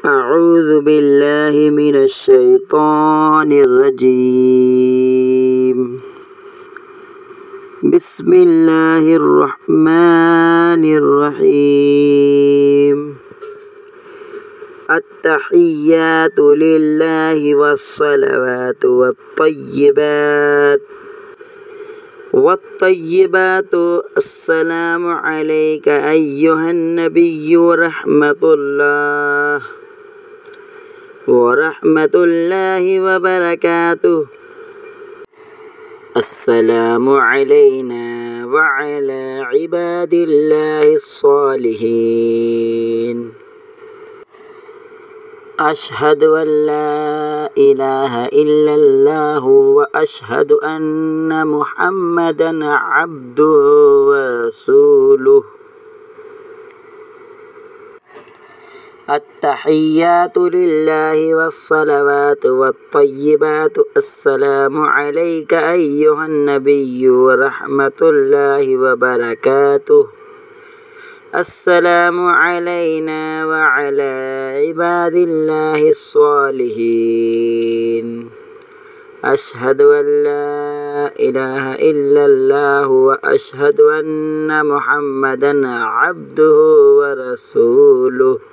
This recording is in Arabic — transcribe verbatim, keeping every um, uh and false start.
أعوذ بالله من الشيطان الرجيم. بسم الله الرحمن الرحيم. التحيات لله والصلوات والطيبات والطيبات السلام عليك أيها النبي ورحمة الله ورحمة الله وبركاته. السلام علينا وعلى عباد الله الصالحين. أشهد أن لا إله إلا الله وأشهد أن محمدا عبده ورسوله. التحيات لله والصلوات والطيبات السلام عليك أيها النبي ورحمة الله وبركاته. السلام علينا وعلى عباد الله الصالحين. أشهد أن لا إله إلا الله وأشهد أن محمدا عبده ورسوله.